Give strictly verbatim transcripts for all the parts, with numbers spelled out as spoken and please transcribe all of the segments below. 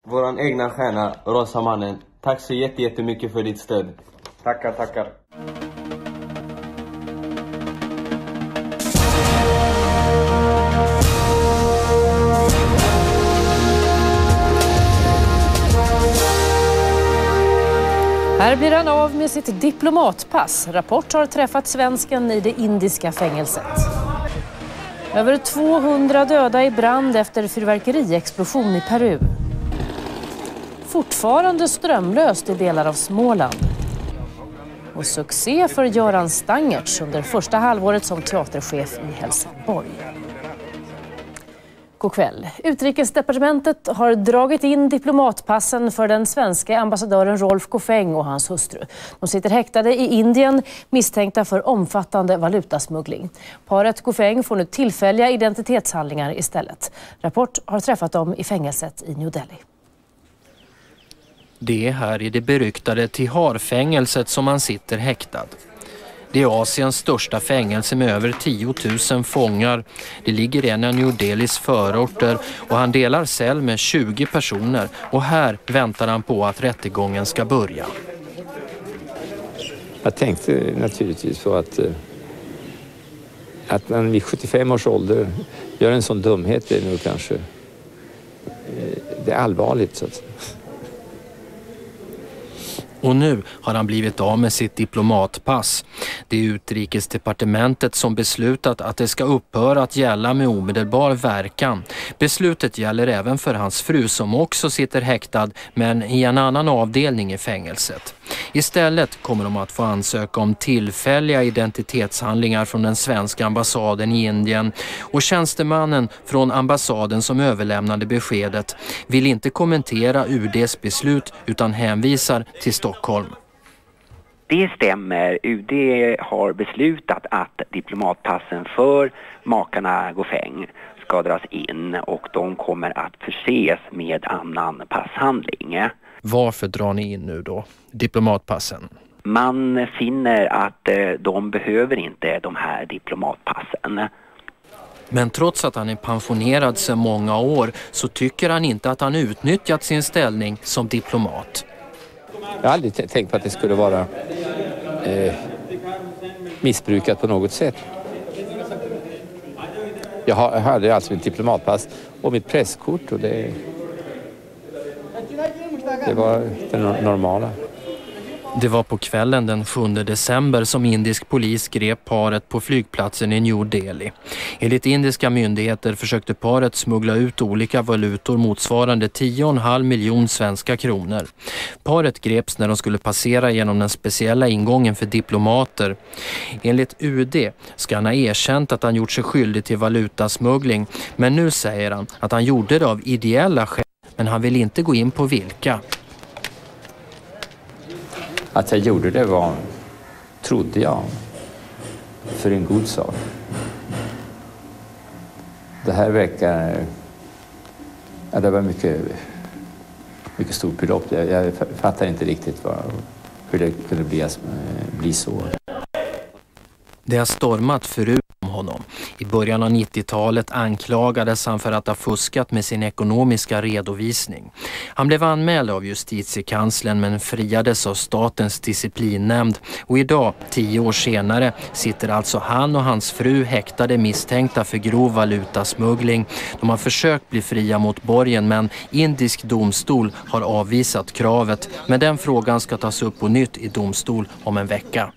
Våran egna stjärna, Rosa mannen. Tack så jätte, jättemycket för ditt stöd. Tackar, tackar. Här blir han av med sitt diplomatpass. Rapport har träffat svensken i det indiska fängelset. Över tvåhundra döda i brand efter fyrverkeriexplosion i Peru. Fortfarande strömlöst i delar av Småland. Och succé för Göran Stangertz under första halvåret som teaterchef i Helsingborg. God kväll. Utrikesdepartementet har dragit in diplomatpassen för den svenska ambassadören Rolf Goffeng och hans hustru. De sitter häktade i Indien misstänkta för omfattande valutasmuggling. Paret Goffeng får nu tillfälliga identitetshandlingar istället. Rapport har träffat dem i fängelset i New Delhi. Det är här i det beryktade Tihar-fängelset som han sitter häktad. Det är Asiens största fängelse med över tio tusen fångar. Det ligger i en av New Delhis förorter och han delar cell med tjugo personer. Och här väntar han på att rättegången ska börja. Jag tänkte naturligtvis på att, att man vid sjuttiofem års ålder gör en sån dumhet, det är nog kanske det är allvarligt så att säga. Och nu har han blivit av med sitt diplomatpass. Det är Utrikesdepartementet som beslutat att det ska upphöra att gälla med omedelbar verkan. Beslutet gäller även för hans fru som också sitter häktad men i en annan avdelning i fängelset. Istället kommer de att få ansöka om tillfälliga identitetshandlingar från den svenska ambassaden i Indien. Och tjänstemannen från ambassaden som överlämnade beskedet vill inte kommentera U D:s beslut utan hänvisar till Stockholm. Det stämmer. U D har beslutat att diplomatpassen för makarna Goffeng ska dras in och de kommer att förses med annan passhandling. Varför drar ni in nu då diplomatpassen? Man finner att de behöver inte de här diplomatpassen. Men trots att han är pensionerad sedan många år så tycker han inte att han utnyttjat sin ställning som diplomat. Jag har aldrig t- tänkt på att det skulle vara eh, missbrukat på något sätt. Jag, har, jag hade alltså mitt diplomatpass och mitt presskort och det, det var det normala. Det var på kvällen den sjunde december som indisk polis grep paret på flygplatsen i New Delhi. Enligt indiska myndigheter försökte paret smuggla ut olika valutor motsvarande tio komma fem miljoner svenska kronor. Paret greps när de skulle passera genom den speciella ingången för diplomater. Enligt U D ska han ha erkänt att han gjort sig skyldig till valutasmuggling, men nu säger han att han gjorde det av ideella skäl, men han vill inte gå in på vilka. Att jag gjorde det var, trodde jag, för en god sak. Det här verkar, ja, det var mycket, mycket stort belopp. Jag, jag fattar inte riktigt vad, hur det kunde bli, bli så. Det har stormat förut om honom. I början av nittiotalet anklagades han för att ha fuskat med sin ekonomiska redovisning. Han blev anmäld av justitiekanslern men friades av statens disciplinnämnd. Och idag, tio år senare, sitter alltså han och hans fru häktade misstänkta för grov valutasmuggling. De har försökt bli fria mot borgen men indisk domstol har avvisat kravet. Men den frågan ska tas upp på nytt i domstol om en vecka.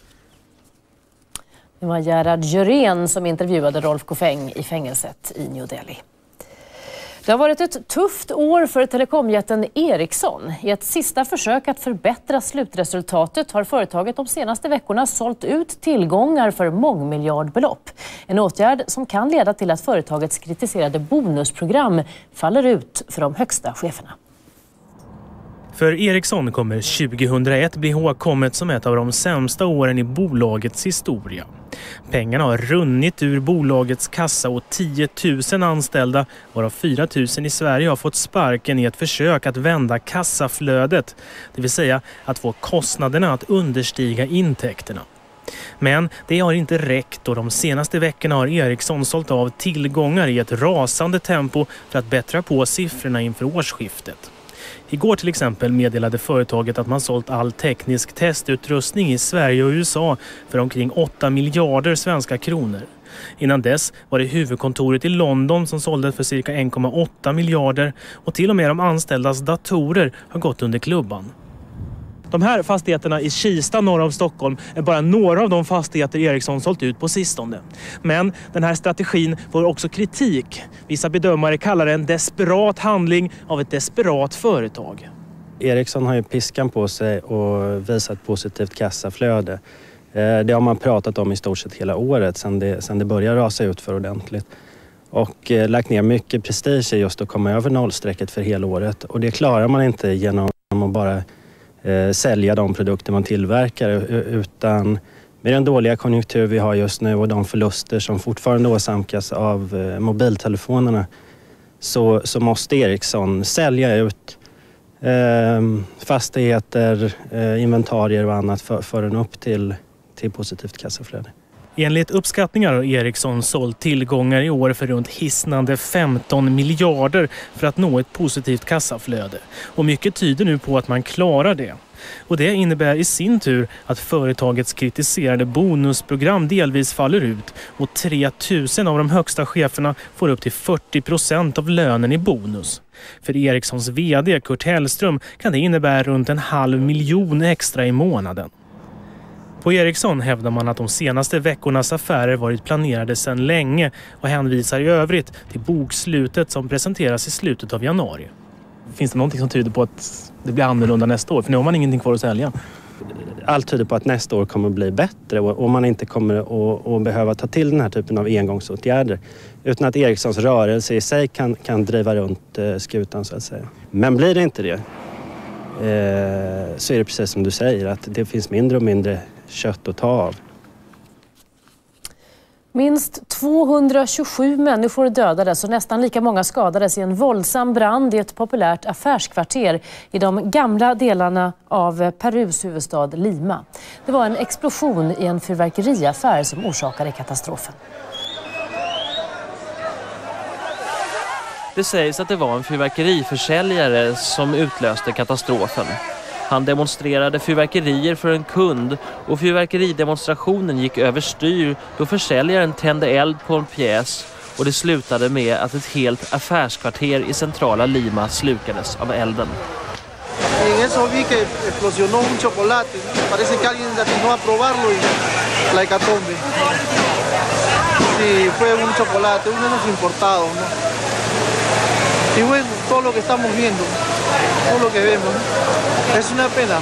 Det var Gerhard Jörén som intervjuade Rolf Goffeng i fängelset i New Delhi. Det har varit ett tufft år för telekomjätten Ericsson. I ett sista försök att förbättra slutresultatet har företaget de senaste veckorna sålt ut tillgångar för mångmiljardbelopp. En åtgärd som kan leda till att företagets kritiserade bonusprogram faller ut för de högsta cheferna. För Ericsson kommer tjugohundraett bli ihågkommet som ett av de sämsta åren i bolagets historia. Pengarna har runnit ur bolagets kassa och tio tusen anställda, varav fyra tusen i Sverige har fått sparken i ett försök att vända kassaflödet, det vill säga att få kostnaderna att understiga intäkterna. Men det har inte räckt och de senaste veckorna har Ericsson sålt av tillgångar i ett rasande tempo för att bättra på siffrorna inför årsskiftet. Igår till exempel meddelade företaget att man sålt all teknisk testutrustning i Sverige och U S A för omkring åtta miljarder svenska kronor. Innan dess var det huvudkontoret i London som sålde för cirka en komma åtta miljarder och till och med de anställdas datorer har gått under klubban. De här fastigheterna i Kista norr om Stockholm är bara några av de fastigheter Ericsson sålt ut på sistone. Men den här strategin får också kritik. Vissa bedömare kallar det en desperat handling av ett desperat företag. Ericsson har ju piskan på sig och visat positivt kassaflöde. Det har man pratat om i stort sett hela året sedan det, sedan det började rasa ut för ordentligt. Och eh, lagt ner mycket prestige just att komma över nollstrecket för hela året. Och det klarar man inte genom att bara eh, sälja de produkter man tillverkar. Utan med den dåliga konjunktur vi har just nu och de förluster som fortfarande åsamkas av eh, mobiltelefonerna så, så måste Ericsson sälja ut eh, fastigheter, eh, inventarier och annat för, för en upp till till positivt kassaflöde. Enligt uppskattningar har Ericsson sålt tillgångar i år för runt hisnande femton miljarder för att nå ett positivt kassaflöde. Och mycket tyder nu på att man klarar det. Och det innebär i sin tur att företagets kritiserade bonusprogram delvis faller ut och tre tusen av de högsta cheferna får upp till fyrtio procent av lönen i bonus. För Ericssons vd Kurt Hellström kan det innebära runt en halv miljon extra i månaden. På Ericsson hävdar man att de senaste veckornas affärer varit planerade sedan länge och hänvisar i övrigt till bokslutet som presenteras i slutet av januari. Finns det någonting som tyder på att det blir annorlunda nästa år? För nu har man ingenting kvar att sälja. Allt tyder på att nästa år kommer att bli bättre och man inte kommer att, att behöva ta till den här typen av engångsåtgärder. Utan att Ericssons rörelse i sig kan, kan driva runt skutan så att säga. Men blir det inte det så är det precis som du säger att det finns mindre och mindre kött att ta av. Minst tvåhundratjugosju människor dödades och nästan lika många skadades i en våldsam brand i ett populärt affärskvarter i de gamla delarna av Perus huvudstad Lima. Det var en explosion i en fyrverkeriaffär som orsakade katastrofen. Det sägs att det var en fyrverkeriförsäljare som utlöste katastrofen. Han demonstrerade fyrverkerier för en kund och fyrverkeridemonstrationen gick överstyr då försäljaren tände eld på en pjäs och det slutade med att ett helt affärskvarter i centrala Lima slukades av elden. En eso vi que explosionó un chocolate. Parece que alguien atinó a probarlo y la hecatombe. Sí, fue un chocolate, uno de los importados, ¿no? Y bueno, todo lo que estamos viendo, todo lo que vemos, ¿no? Es una pena.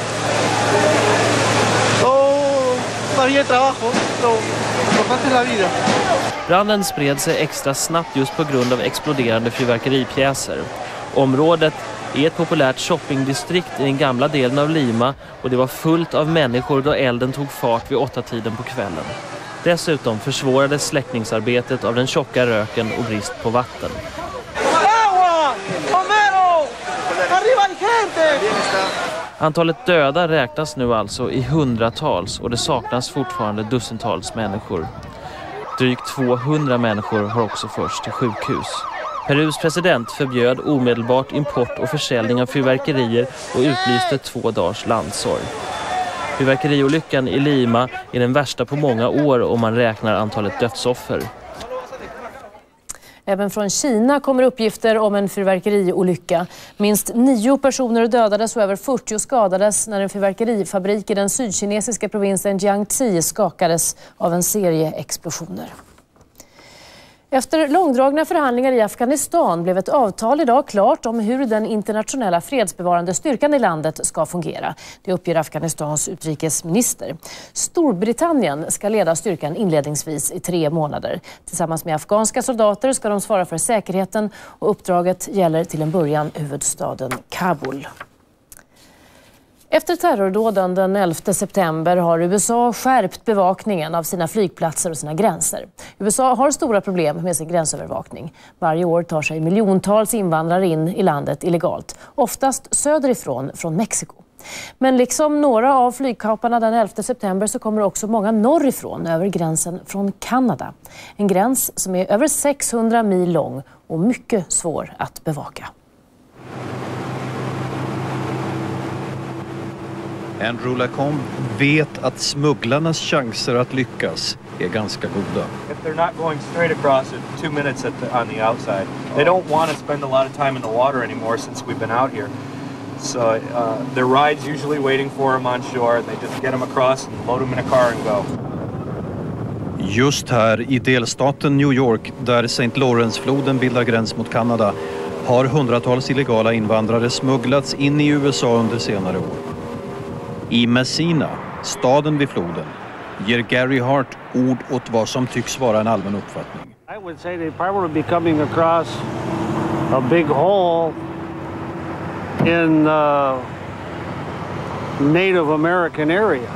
Todo todavía hay trabajo, lo importante es la vida. Branden spred sig extra snabbt just på grund av exploderande fyrverkeripjäser. Området är ett populärt shoppingdistrikt i den gamla delen av Lima och det var fullt av människor då elden tog fart vid åtta tiden på kvällen. Dessutom försvårades släckningsarbetet av den tjocka röken och brist på vatten. Antalet döda räknas nu alltså i hundratals och det saknas fortfarande dussintals människor. Drygt tvåhundra människor har också förts till sjukhus. Perus president förbjöd omedelbart import och försäljning av fyrverkerier och utlyste två dagars landsorg. Fyrverkeriolyckan i Lima är den värsta på många år om man räknar antalet dödsoffer. Även från Kina kommer uppgifter om en fyrverkeriolycka. Minst nio personer dödades och över fyrtio skadades när en fyrverkerifabrik i den sydkinesiska provinsen Jiangxi skakades av en serie explosioner. Efter långdragna förhandlingar i Afghanistan blev ett avtal idag klart om hur den internationella fredsbevarande styrkan i landet ska fungera. Det uppger Afghanistans utrikesminister. Storbritannien ska leda styrkan inledningsvis i tre månader. Tillsammans med afghanska soldater ska de svara för säkerheten och uppdraget gäller till en början huvudstaden Kabul. Efter terrordåden den elfte september har U S A skärpt bevakningen av sina flygplatser och sina gränser. U S A har stora problem med sin gränsövervakning. Varje år tar sig miljontals invandrare in i landet illegalt, oftast söderifrån från Mexiko. Men liksom några av flygkaparna den elfte september så kommer också många norrifrån över gränsen från Kanada. En gräns som är över sexhundra mil lång och mycket svår att bevaka. Andrew Lacombe vet att smugglarnas chanser att lyckas är ganska goda. If they're not going straight across it, two minutes at the, on the outside. They don't want to spend a lot of time in the water anymore since we've been out here. So uh, their ride's usually waiting for them on shore, and they just get them across and load them in a car and go. Just här i delstaten New York, där Saint Lawrence-floden bildar gräns mot Kanada, har hundratals illegala invandrare smugglats in i U S A under senare år. I Messina, staden vid floden, ger Gary Hart ord åt vad som tycks vara en allmän uppfattning. I would say they probably be coming across a big hole in the Native American area.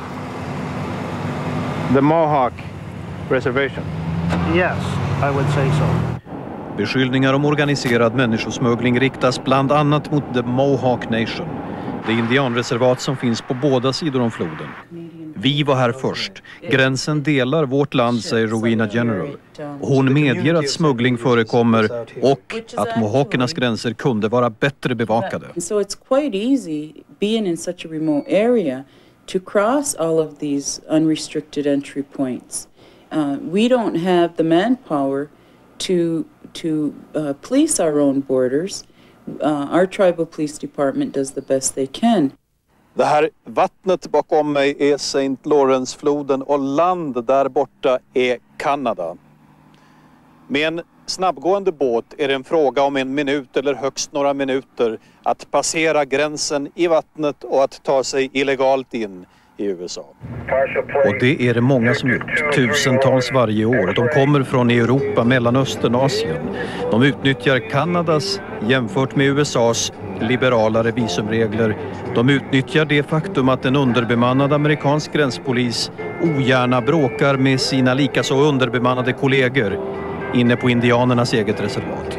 The Mohawk Reservation? Yes, I would say so. Beskyllningar om organiserad människosmuggling riktas bland annat mot The Mohawk Nation, det indianreservat som finns på båda sidor om floden. Vi var här först. Gränsen delar vårt land, säger Rowena General. Hon medger att smuggling förekommer och att Mohawkernas gränser kunde vara bättre bevakade. So it's quite easy being in such a remote area to cross all of these unrestricted entry points. Uh, we don't have the manpower to to uh, police our own borders. Uh, our tribal police department does the best they can. Det här vattnet bakom mig är Saint Lawrence-floden och land där borta är Kanada. Med en snabbgående båt är det en fråga om en minut eller högst några minuter att passera gränsen i vattnet och att ta sig illegalt in i U S A. Och det är det många som gjort, tusentals varje år. De kommer från Europa, Mellanöstern och Asien. De utnyttjar Kanadas jämfört med U S A:s liberalare visumregler. De utnyttjar det faktum att en underbemannad amerikansk gränspolis ogärna bråkar med sina likaså underbemannade kollegor inne på indianernas eget reservat.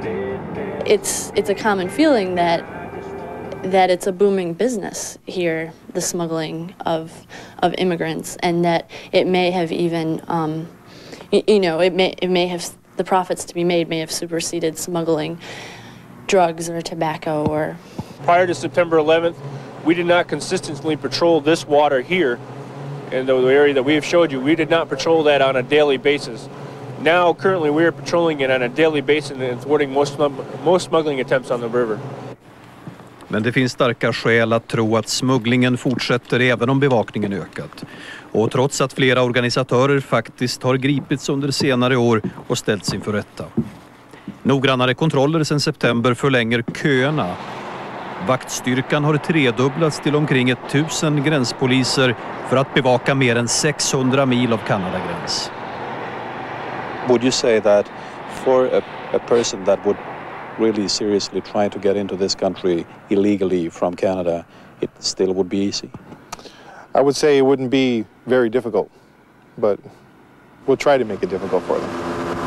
It's it's a common feeling that that it's a booming business here, the smuggling of of immigrants, and that it may have even um, you, you know it may it may have the profits to be made may have superseded smuggling drugs or tobacco or. Prior to September eleventh, we did not consistently patrol this water here in the area that we have showed you. We did not patrol that on a daily basis. Now, currently, we are patrolling it on a daily basis and thwarting most, most smuggling attempts on the river. Men det finns starka skäl att tro att smugglingen fortsätter även om bevakningen ökat. Och trots att flera organisatörer faktiskt har gripits under senare år och ställts inför rätta. Noggrannare kontroller sedan september förlänger köerna. Vaktstyrkan har tredubblats till omkring ett tusen gränspoliser för att bevaka mer än sexhundra mil av Kanadagräns. Would you say that for a, a person that would really seriously try to get into this country illegally from Canada, it still would be easy? I would say it wouldn't be very difficult, but we'll try to make it difficult for them.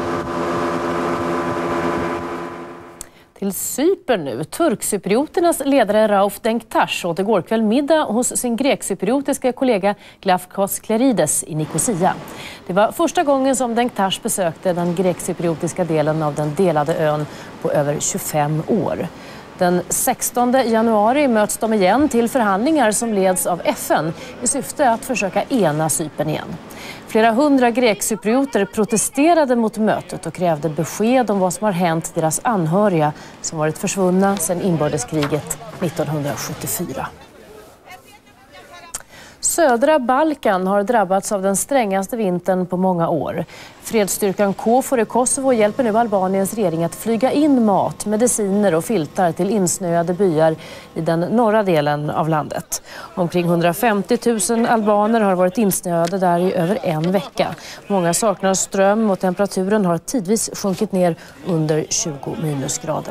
Till Cypern nu. Turkcyprioternas ledare Rauf Denktash åt igår kväll middag hos sin grekcypriotiska kollega Glafkos Klerides i Nikosia. Det var första gången som Denktash besökte den grekcypriotiska delen av den delade ön på över tjugofem år. Den sextonde januari möts de igen till förhandlingar som leds av F N i syfte att försöka ena Cypern igen. Flera hundra grekcyprioter protesterade mot mötet och krävde besked om vad som har hänt deras anhöriga som varit försvunna sedan inbördeskriget nittonhundrasjuttiofyra. Södra Balkan har drabbats av den strängaste vintern på många år. Fredsstyrkan KFOR i Kosovo hjälper nu Albaniens regering att flyga in mat, mediciner och filtar till insnöade byar i den norra delen av landet. Omkring hundrafemtio tusen albaner har varit insnöade där i över en vecka. Många saknar ström och temperaturen har tidvis sjunkit ner under tjugo minusgrader.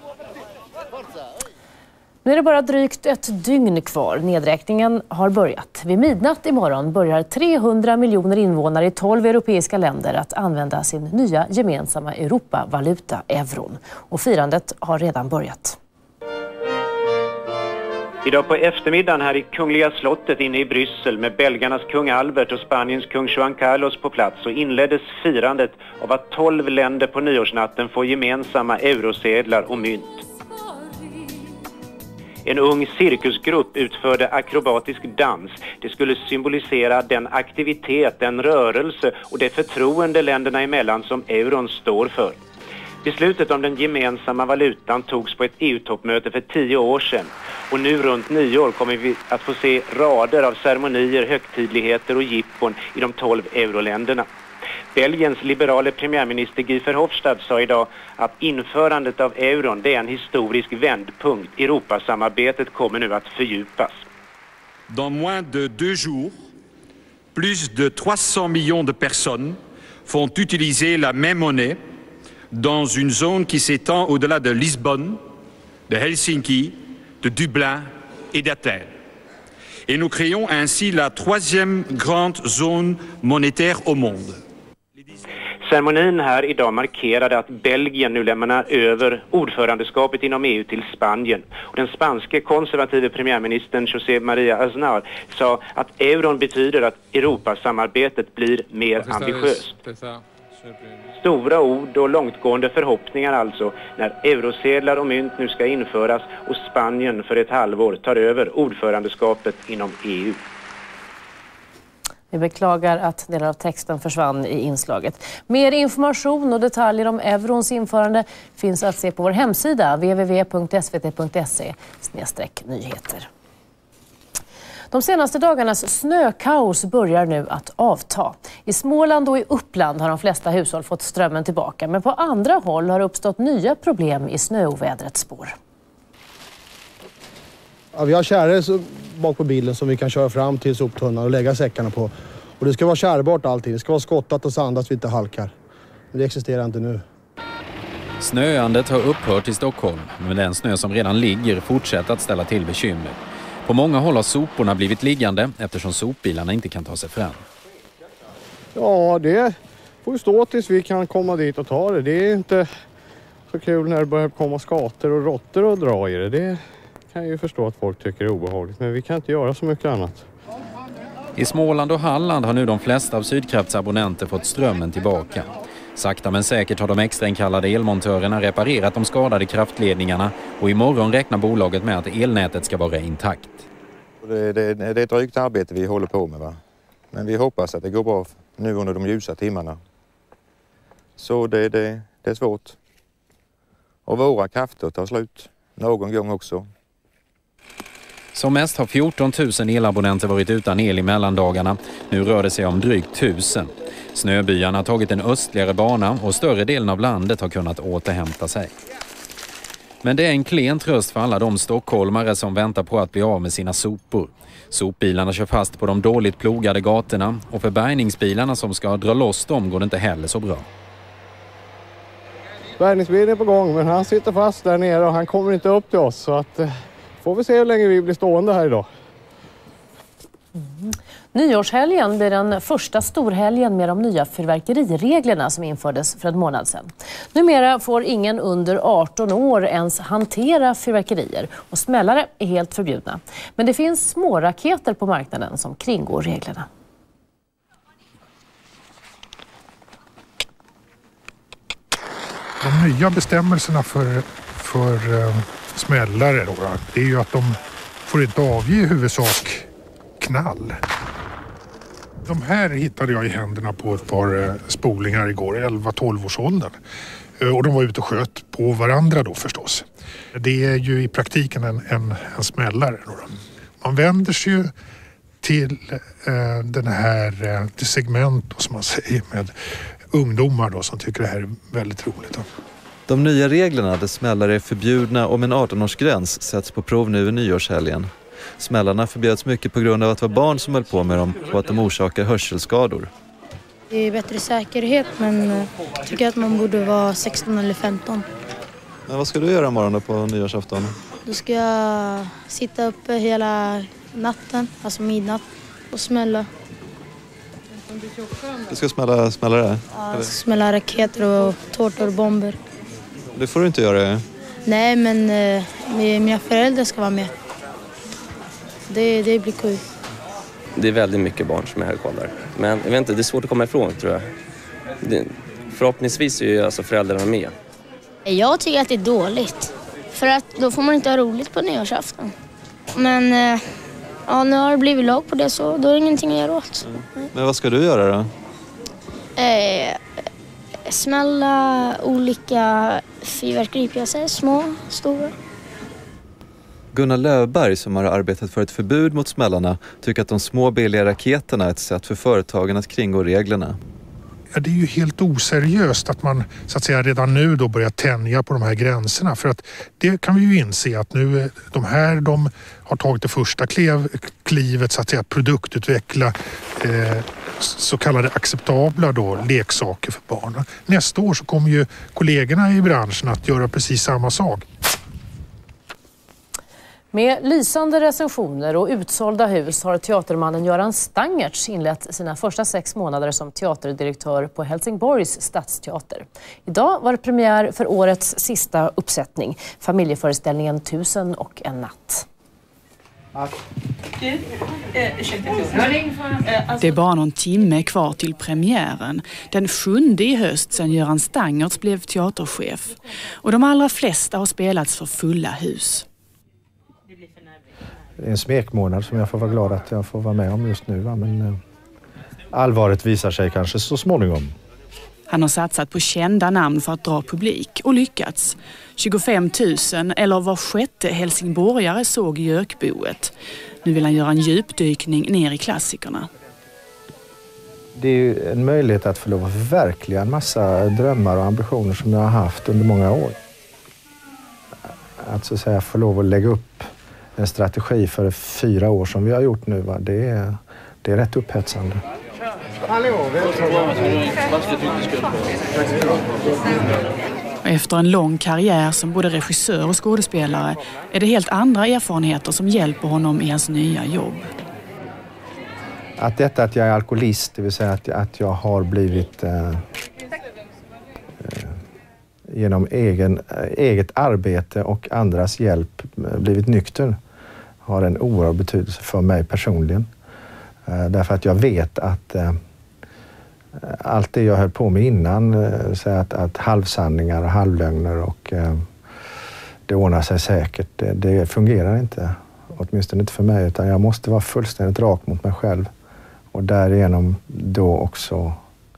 Nu är det bara drygt ett dygn kvar. Nedräkningen har börjat. Vid midnatt imorgon börjar trehundra miljoner invånare i tolv europeiska länder att använda sin nya gemensamma Europavaluta, euron. Och firandet har redan börjat. Idag på eftermiddagen här i Kungliga slottet inne i Bryssel med belgarnas kung Albert och Spaniens kung Juan Carlos på plats så inleddes firandet av att tolv länder på nyårsnatten får gemensamma eurosedlar och mynt. En ung cirkusgrupp utförde akrobatisk dans. Det skulle symbolisera den aktivitet, den rörelse och det förtroende länderna emellan som euron står för. Beslutet om den gemensamma valutan togs på ett E U-toppmöte för tio år sedan. Och nu runt nyår kommer vi att få se rader av ceremonier, högtidligheter och jippon i de tolv euroländerna. Belgiens liberale premiärminister Guy Verhofstadt sa idag att införandet av euron det är en historisk vändpunkt. Europasamarbetet kommer nu att fördjupas. Dans moins de deux jours, plus de trois cents millions de personnes font utiliser la même monnaie dans une zone qui s'étend au-delà de Lisbonne, de Helsinki, de Dublin et d'Athènes. Et nous créons ainsi la troisième grande zone monétaire au monde. Ceremonin här idag markerade att Belgien nu lämnar över ordförandeskapet inom E U till Spanien. Och den spanske konservative premiärministern José María Aznar sa att euron betyder att Europasamarbetet blir mer ambitiöst. Stora ord och långtgående förhoppningar alltså när eurosedlar och mynt nu ska införas och Spanien för ett halvår tar över ordförandeskapet inom E U. Vi beklagar att delar av texten försvann i inslaget. Mer information och detaljer om eurons införande finns att se på vår hemsida w w w punkt s v t punkt se slash nyheter. De senaste dagarnas snökaos börjar nu att avta. I Småland och i Uppland har de flesta hushåll fått strömmen tillbaka. Men på andra håll har uppstått nya problem i snöovädrets spår. Ja, vi har kärror bak på bilen som vi kan köra fram till soptunnan och lägga säckarna på. Och det ska vara kärbart alltid. Det ska vara skottat och sandat så vi inte halkar. Men det existerar inte nu. Snöandet har upphört i Stockholm, men den snö som redan ligger fortsätter att ställa till bekymmer. På många håll har soporna blivit liggande eftersom sopbilarna inte kan ta sig fram. Ja, det får ju stå tills vi kan komma dit och ta det. Det är inte så kul när det börjar komma skator och råttor och dra i det. Det kan jag ju förstå att folk tycker är obehagligt, men vi kan inte göra så mycket annat. I Småland och Halland har nu de flesta av Sydkrafts abonnenter fått strömmen tillbaka. Sakta men säkert har de extrainkallade elmontörerna reparerat de skadade kraftledningarna och imorgon räknar bolaget med att elnätet ska vara intakt. Det, det, det är ett drygt arbete vi håller på med, va? Men vi hoppas att det går bra nu under de ljusa timmarna. Så det, det, det är svårt. Och våra krafter tar slut någon gång också. Som mest har fjorton tusen elabonnenter varit utan el i mellandagarna. Nu rör det sig om drygt tusen. Snöbyarna har tagit en östligare bana och större delen av landet har kunnat återhämta sig. Men det är en klen tröst för alla de stockholmare som väntar på att bli av med sina sopor. Sopbilarna kör fast på de dåligt plogade gatorna och för bärgningsbilarna som ska dra loss dem går det inte heller så bra. Bärgningsbilen är på gång, men han sitter fast där nere och han kommer inte upp till oss. Så att, eh, får vi se hur länge vi blir stående här idag. Mm. Nyårshelgen blir den första storhelgen med de nya fyrverkerireglerna som infördes för en månad sedan. Numera får ingen under arton år ens hantera fyrverkerier och smällare är helt förbjudna. Men det finns små raketer på marknaden som kringgår reglerna. De nya bestämmelserna för, för uh, smällare då, det är ju att de får inte avge i huvudsak knall. De här hittade jag i händerna på ett par uh, spolingar igår, elva tolv års åldern. Uh, och de var ute och sköt på varandra då förstås. Det är ju i praktiken en, en, en smällare då. Man vänder sig ju till uh, den här uh, till segment då, som man säger med ungdomar då, som tycker det här är väldigt roligt. Då. De nya reglerna där smällare är förbjudna om en arton-årsgräns sätts på prov nu i nyårshelgen. Smällarna förbjöds mycket på grund av att det var barn som höll på med dem och att de orsakar hörselskador. Det är bättre säkerhet, men jag tycker att man borde vara sexton eller femton. Men vad ska du göra imorgon då på nyårsafton? Då ska jag sitta uppe hela natten, alltså midnatt, och smälla. Du ska smälla smällare? Ja, jag ska smälla raketer och tårtor och bomber. Det får du inte göra. Nej, men eh, mina föräldrar ska vara med. Det, det blir kul. Det är väldigt mycket barn som är här och kollar. Men jag vet inte, det är svårt att komma ifrån, tror jag. Det, förhoppningsvis är ju alltså föräldrarna med. Jag tycker att det är dåligt. För att då får man inte ha roligt på nyårsafton. Men eh, ja, nu har det blivit lag på det, så då är det ingenting att göra åt. Mm. Men vad ska du göra då? Eh, smälla olika fyrverkeripjäser, små, stora. Gunnar Löfberg, som har arbetat för ett förbud mot smällarna, tycker att de små billiga raketerna är ett sätt för företagen att kringgå reglerna. Ja, det är ju helt oseriöst att man så att säga redan nu då börjar tänja på de här gränserna, för att det kan vi ju inse att nu de här de har tagit det första klev, klivet så att säga produktutveckla eh, så kallade acceptabla då leksaker för barn. Nästa år så kommer ju kollegorna i branschen att göra precis samma sak. Med lysande recensioner och utsålda hus har teatermannen Göran Stangertz inlett sina första sex månader som teaterdirektör på Helsingborgs stadsteater. Idag var det premiär för årets sista uppsättning, familjeföreställningen Tusen och en natt. Det är bara någon timme kvar till premiären. Den sjunde i höst sedan Göran Stangertz blev teaterchef. Och de allra flesta har spelats för fulla hus. Det är en smekmånad som jag får vara glad att jag får vara med om just nu. Va? Men eh, allvaret visar sig kanske så småningom. Han har satsat på kända namn för att dra publik och lyckats. tjugofem tusen eller var sjätte helsingborgare såg Jökboet. Nu vill han göra en djupdykning ner i klassikerna. Det är ju en möjlighet att få lov att förverkliga en massa drömmar och ambitioner som jag har haft under många år. Att så att säga få lov att lägga upp en strategi för fyra år som vi har gjort nu, va? Det är, det är rätt upphetsande. Efter en lång karriär som både regissör och skådespelare är det helt andra erfarenheter som hjälper honom i hans nya jobb. Att detta att jag är alkoholist, det vill säga att, att jag har blivit eh, eh, genom egen, eh, eget arbete och andras hjälp eh, blivit nykter, har en oerhörd betydelse för mig personligen. Eh, därför att jag vet att eh, allt det jag höll på med innan, eh, så att, att halvsanningar och halvlögner och eh, det ordnar sig säkert, det, det fungerar inte. Åtminstone inte för mig, utan jag måste vara fullständigt rak mot mig själv. Och därigenom då också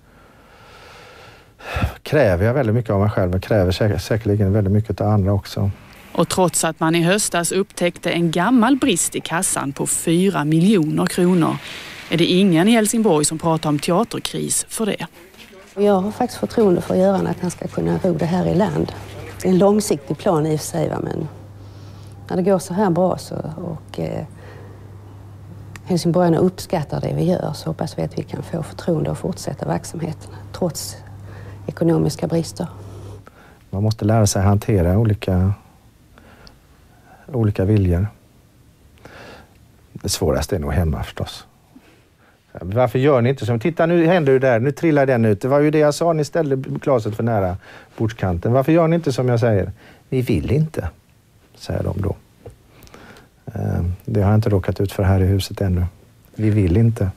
kräver jag väldigt mycket av mig själv och kräver säker, säkerligen väldigt mycket av andra också. Och trots att man i höstas upptäckte en gammal brist i kassan på fyra miljoner kronor är det ingen i Helsingborg som pratar om teaterkris för det. Jag har faktiskt förtroende för Göran att han ska kunna ro det här i land. Det är en långsiktig plan i och för sig, va? Men när det går så här bra så, och eh, helsingborgarna uppskattar det vi gör, så hoppas vi att vi kan få förtroende och fortsätta verksamheten trots ekonomiska brister. Man måste lära sig hantera olika, olika viljor. Det svåraste är nog hemma förstås. Varför gör ni inte som, titta nu händer det där, nu trillar den ut. Det var ju det jag sa, ni ställde glaset för nära bordskanten. Varför gör ni inte som jag säger? Vi vill inte, säger de då. Det har jag inte råkat ut för här i huset ännu. Vi vill inte.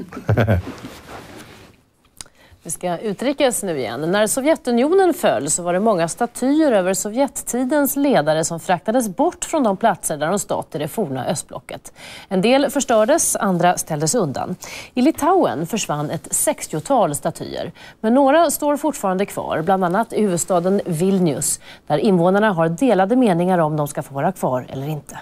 Vi ska utrikes nu igen. När Sovjetunionen föll så var det många statyer över Sovjettidens ledare som fraktades bort från de platser där de stått i det forna östblocket. En del förstördes, andra ställdes undan. I Litauen försvann ett sextiotal statyer, men några står fortfarande kvar, bland annat i huvudstaden Vilnius, där invånarna har delade meningar om de ska få vara kvar eller inte.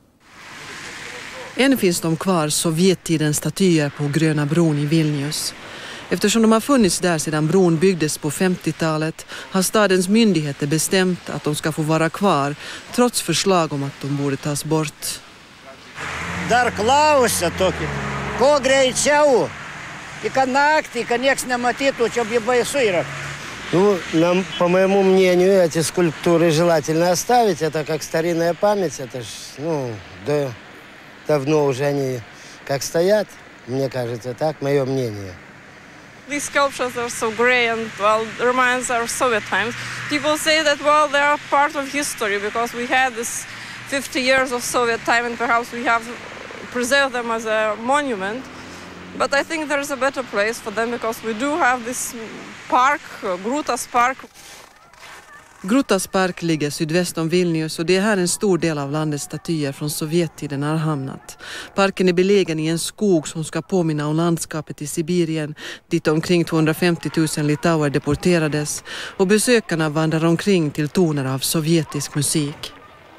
Än finns de kvar, Sovjettidens statyer på Gröna bron i Vilnius. Eftersom de har funnits där sedan bron byggdes på femtiotalet har stadens myndigheter bestämt att de ska få vara kvar trots förslag om att de borde tas bort. Dar klausia tokį, kuo greičiau, iki naktį, kad nieks nematytų, čia baisu yra. Ну, нам, по моему мнению, эти скульптуры желательно оставить. Это как старинная память, это ж, ну, да, давно уже они как стоят, мне кажется, так, мое мнение. These sculptures are so grey and, well, reminds of Soviet times. People say that, well, they are part of history because we had this fifty years of Soviet time and perhaps we have preserved them as a monument. But I think there's a better place for them because we do have this park, Grutas Park. Grutas park ligger sydväst om Vilnius och det är här en stor del av landets statyer från Sovjettiden har hamnat. Parken är belägen i en skog som ska påminna om landskapet i Sibirien, dit omkring tvåhundrafemtio tusen litauer deporterades, och besökarna vandrar omkring till toner av sovjetisk musik.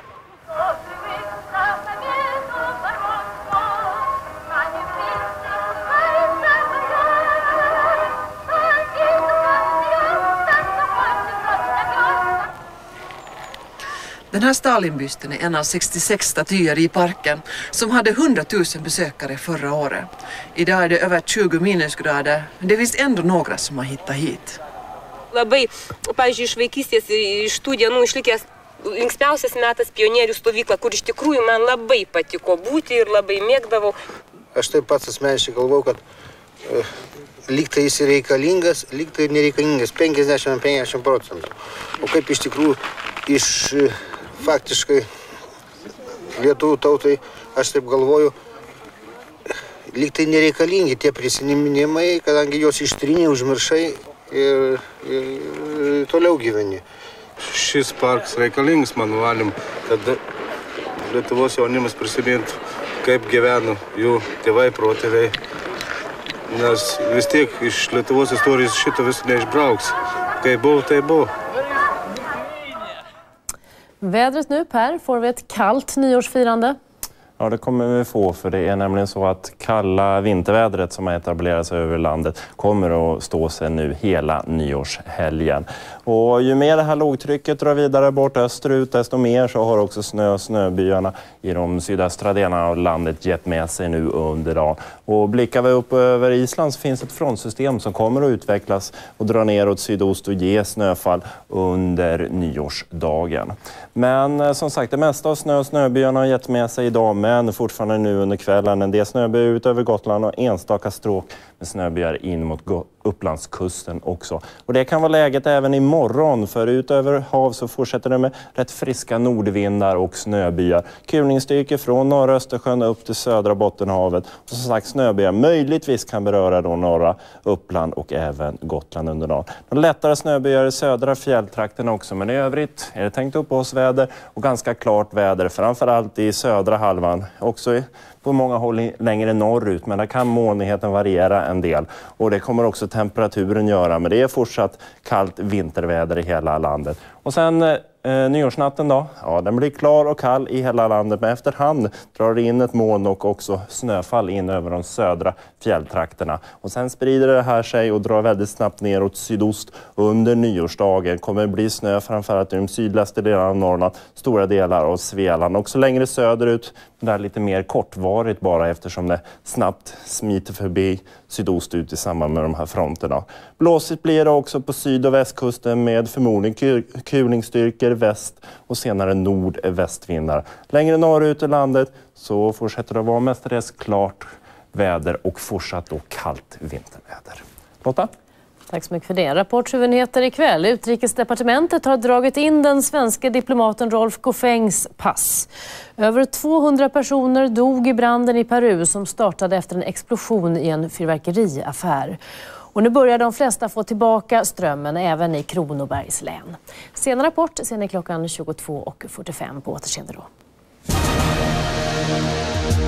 Den här Stalinbysten är en av sextiosex statyer i parken som hade hundratusen besökare förra året. Idag är det över tjugo minusgrader, men det finns ändå några som har hittat hit. Labai, pavyzdžiui, iš vaikystės iš tų dienų išlikęs linksmiausias metas pionierių stovykla, kur iš tikrųjų man labai patiko būti ir labai mėgdavau. Aš taip pats asmeniškai galvau, kad uh, lyg tai jis reikalingas, lyg tai nereikalingas penkiasdešimt penkiasdešimt procentų. O kaip iš tikrųjų iš uh, faktiškai lietuvių tautai, aš taip galvoju, lyg tai nereikalingi tie prisiminimai, kadangi jos ištrynė, užmiršai ir, ir toliau gyveni. Šis parkas reikalingas, mano valim, kad Lietuvos jaunimas prisimintų, kaip gyveno jų tėvai, protėviai. Nes vis tiek iš Lietuvos istorijos šito viso neišbrauks. Kaip buvo, tai buvo. Vädret nu, Per, får vi ett kallt nyårsfirande? Ja, det kommer vi få, för det är nämligen så att kalla vintervädret som har etablerat sig över landet kommer att stå sig nu hela nyårshelgen. Och ju mer det här lågtrycket drar vidare bort österut, desto mer så har också snö och snöbyarna i de sydöstra delarna av landet gett med sig nu under dagen. Och blickar vi upp över Island så finns ett frontsystem som kommer att utvecklas och dra ner åt sydost och ge snöfall under nyårsdagen. Men som sagt, det mesta av snö och snöbyarna har gett med sig idag, men fortfarande nu under kvällen en del snöbyar ut över Gotland och enstaka stråk med snöbyar in mot Upplandskusten också. Och det kan vara läget även imorgon, för utöver hav så fortsätter det med rätt friska nordvindar och snöbyar. Kulningsstyrkor från norra Östersjön upp till södra Bottenhavet. Och som sagt, snöbyar möjligtvis kan beröra då norra Uppland och även Gotland under dagen. De lättare snöbyar i södra fjälltrakterna också, men i övrigt är det tänkt uppehållsväder och ganska klart väder, framförallt i södra halvan. Också i på många håll längre norrut, men där kan molnigheten variera en del. Och det kommer också temperaturen göra, men det är fortsatt kallt vinterväder i hela landet. Och sen eh, nyårsnatten då, ja, den blir klar och kall i hela landet, men efterhand drar det in ett moln och också snöfall in över de södra fjälltrakterna. Och sen sprider det här sig och drar väldigt snabbt ner åt sydost under nyårsdagen. Kommer det bli snö framförallt i de sydligaste delarna av Norrland, stora delar av Svealand. Också längre söderut, där lite mer kortvarigt bara, eftersom det snabbt smiter förbi sydost ut i samband med de här fronterna. Blåsigt blir det också på syd- och västkusten med förmodligen kulningsstyrkor väst och senare nordvästvindar. Längre norrut i landet så fortsätter det vara mestadels klart väder och fortsatt då kallt vinterväder. Lotta? Tack så mycket för det. Rapporthuvudnyheter ikväll. Utrikesdepartementet har dragit in den svenska diplomaten Rolf Kofengs pass. Över tvåhundra personer dog i branden i Peru som startade efter en explosion i en fyrverkeriaffär. Och nu börjar de flesta få tillbaka strömmen även i Kronobergs län. Senare rapport ser ni klockan tjugotvå och fyrtiofem på återseende då.